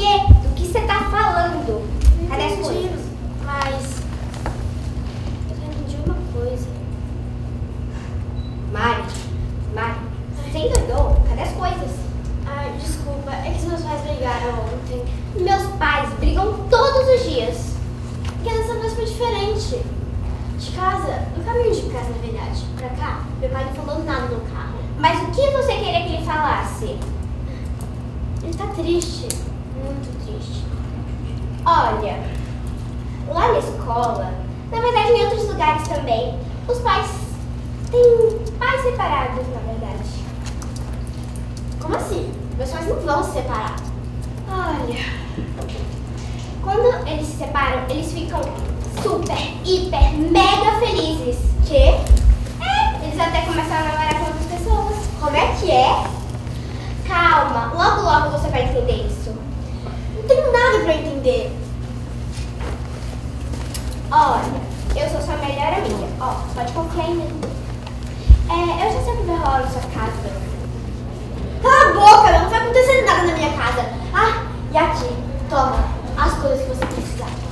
quê? Do que você tá falando? Cadê as coisas? Mas eu não entendi uma coisa. Mari, você endoidou? Cadê as coisas? Ai, desculpa, é que os meus pais brigaram ontem. Meus pais brigam todos os dias. E dessa vez foi diferente. De casa, no caminho de casa, na verdade, pra cá, meu pai não falou nada no carro. Mas o que você queria que ele falasse? Ele tá triste, muito triste. Olha, lá na escola, na verdade em outros lugares também, os pais têm pais separados, na verdade. Como assim? Meus pais não vão se separar. Olha, quando eles se separam, eles ficam super, hiper, mega felizes. Quê? Eles até começam a namorar com outras pessoas. Como é que é? Calma, logo logo você vai entender isso. Não tenho nada pra entender. Olha, eu sou sua melhor amiga. Ó, pode confiar em mim. Eu já sei o que vai rolar na sua casa. Cala a boca, não vai acontecer nada na minha casa. Ah, e aqui, toma as coisas que você precisar.